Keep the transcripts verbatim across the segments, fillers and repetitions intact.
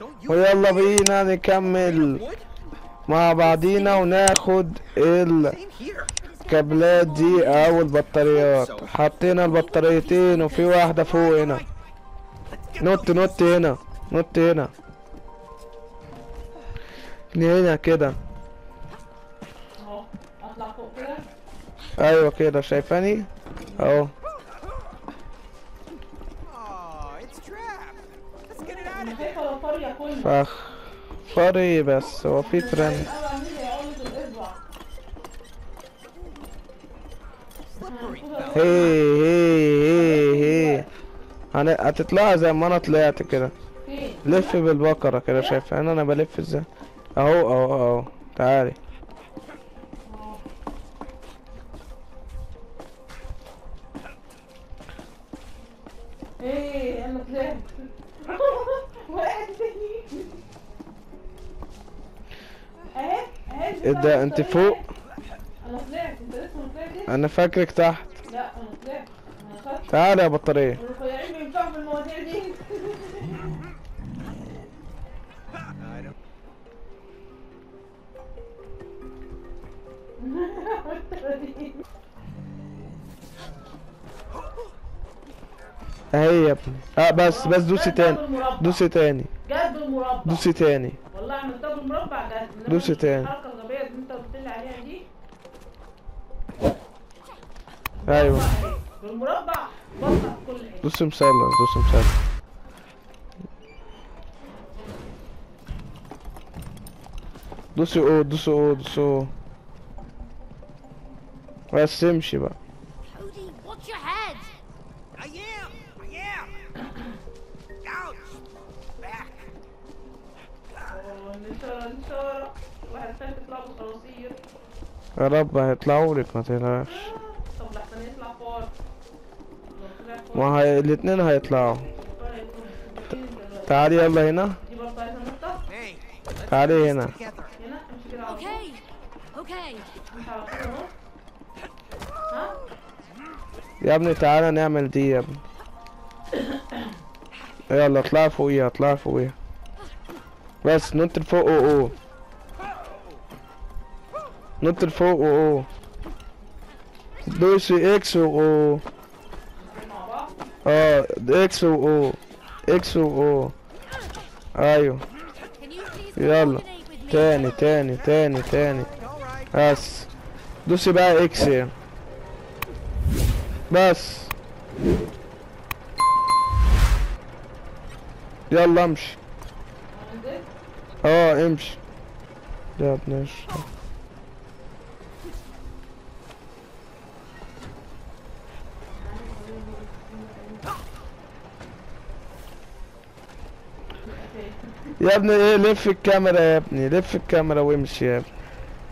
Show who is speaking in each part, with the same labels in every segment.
Speaker 1: ويلا بينا نكمل مع بعضينا وناخد الكابلات دي او البطاريات. حطينا البطاريتين وفي واحدة فوق هنا. نط نط هنا، نط هنا هنا كده.
Speaker 2: اهو اطلع فوق كده.
Speaker 1: ايوه كده شايفاني اهو.
Speaker 2: انا شايفه لو طريه كله.
Speaker 1: فخ فري بس هو في ترند. هي هي هي هي هن- هتطلع زي ما انا طلعت كده. لف بالبقرة كده. شايف انا انا بلف ازاي اهو اهو اهو. تعالي
Speaker 2: ايه انا طلعت. وقعت تاني. اهي اهي.
Speaker 1: ايه ده انت فوق؟
Speaker 2: انا طلعت. انت لسه ما طلعتش؟
Speaker 1: انا فاكرك تحت.
Speaker 2: لا انا طلعت. انا خدت.
Speaker 1: تعالي يا بطارية.
Speaker 2: الرفيعين بينفعوا في المواضيع دي.
Speaker 1: اهي يا ابني. اه بس بس دوسي تاني. دوسي تاني.
Speaker 2: جد بالمربع.
Speaker 1: دوسي تاني.
Speaker 2: والله عملتها بالمربع جد.
Speaker 1: دوسي تاني.
Speaker 2: الحركه الغبيه اللي انت قلت لي عليها دي.
Speaker 1: ايوه
Speaker 2: بالمربع بطلع في كل حته.
Speaker 1: دوسي مثلث. دوسي مثلث. دوسي او دوسي او دوسي او. بس امشي بقى.
Speaker 3: Cody, watch your head.
Speaker 4: I am! I am! Ouch! Back!
Speaker 2: اه النشاره النشاره. واحد تاني يطلع بصراصير.
Speaker 1: يا رب هيطلعوا لك ما تقلقش.
Speaker 2: طب لحسن يطلع فار. لو طلع فار.
Speaker 1: ما هي الاتنين هيطلعوا.
Speaker 2: الفار هيكون مستفيد دلوقتي.
Speaker 1: تعالي يلا هنا.
Speaker 2: دي برضه عايزه نقطه.
Speaker 4: Hey, let's
Speaker 1: تعالي
Speaker 4: do this
Speaker 1: هنا.
Speaker 4: together.
Speaker 2: هنا امشي كده على طول.
Speaker 3: Okay. Okay.
Speaker 2: امشي على طول اهو. ها؟
Speaker 1: يا ابني تعالى نعمل دي يا ابني. يلا اطلع فوقيها اطلع فوقيها. بس نط لفوق او او. نط لفوق او او. دوسي اكس و او.
Speaker 2: مع بعض.
Speaker 1: اه اكس و او. اكس و او. ايوه
Speaker 3: Can you please
Speaker 1: يلا
Speaker 3: coordinate with me?
Speaker 1: تاني تاني تاني تاني. بس دوسي بقى اكس يعني. بس يلا امشي.
Speaker 2: هنزل.
Speaker 1: اه امشي يا ابني. يا ابني ايه لف الكاميرا يا ابني. لف الكاميرا وامشي يا ابني.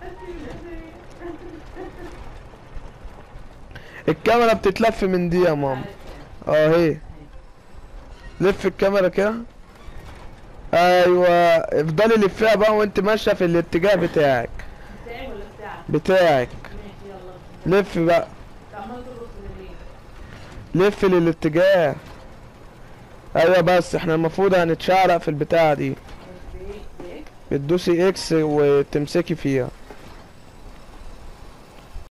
Speaker 1: الكاميرا بتتلف من دي يا ماما. اه هي لف الكاميرا كده. ايوه افضلي لفيها بقى وانت ماشيه في الاتجاه بتاعك.
Speaker 2: بتاعي ولا بتاعك؟
Speaker 1: بتاعك.
Speaker 2: ماشي يلا.
Speaker 1: لف بقى.
Speaker 2: انت عمال ترقص ليه؟
Speaker 1: لف للاتجاه. ايوه بس احنا المفروض هنتشعرق في البتاعه دي.
Speaker 2: بس ايه؟ ايه؟
Speaker 1: بتدوسي اكس وتمسكي فيها.